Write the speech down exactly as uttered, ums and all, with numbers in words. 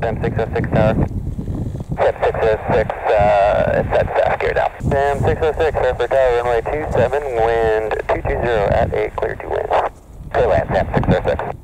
Sam six oh six tower. Sam six oh six, uh, it's at staff gear now. Sam six oh six, Fairford Tower, runway two seven, wind two two zero at a clear to wind. Clear land, Sam six oh six.